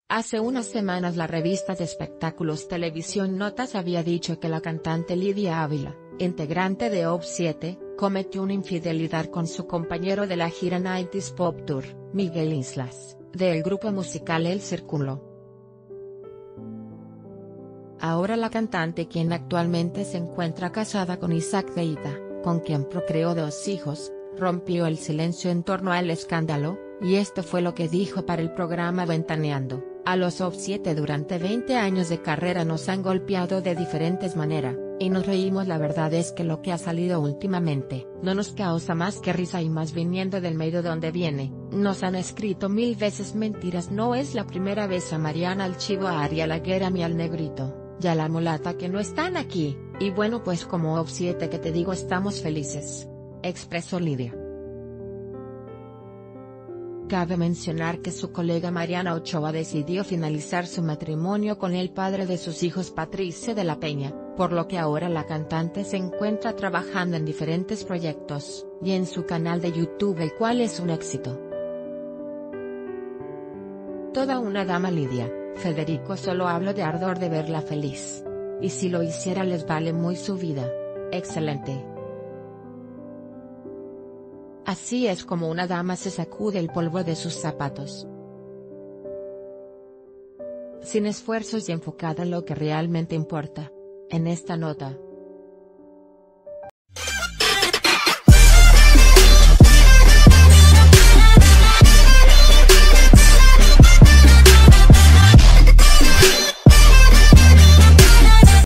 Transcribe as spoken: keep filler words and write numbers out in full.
Hace unas semanas la revista de espectáculos Televisión Notas había dicho que la cantante Lidia Ávila, integrante de O V siete, cometió una infidelidad con su compañero de la gira noventa Pop Tour, Miguel Islas, del grupo musical El Círculo. Ahora la cantante, quien actualmente se encuentra casada con Isaac Deida, con quien procreó dos hijos, rompió el silencio en torno al escándalo, y esto fue lo que dijo para el programa Ventaneando: a los O V siete durante veinte años de carrera nos han golpeado de diferentes maneras, y nos reímos. La verdad es que lo que ha salido últimamente no nos causa más que risa, y más viniendo del medio donde viene. Nos han escrito mil veces mentiras. No es la primera vez. A Mariana, al Chivo, a Ari, a la Guerami, al Negrito, y a la Mulata, que no están aquí, y bueno, pues como O V siete, que te digo, estamos felices, expresó Lidia. Cabe mencionar que su colega Mariana Ochoa decidió finalizar su matrimonio con el padre de sus hijos, Patricio de la Peña, por lo que ahora la cantante se encuentra trabajando en diferentes proyectos, y en su canal de YouTube, el cual es un éxito. Toda una dama Lidia, Federico. Solo hablo de ardor de verla feliz. Y si lo hiciera les vale muy su vida. Excelente. Así es como una dama se sacude el polvo de sus zapatos. Sin esfuerzos y enfocada en lo que realmente importa. En esta nota,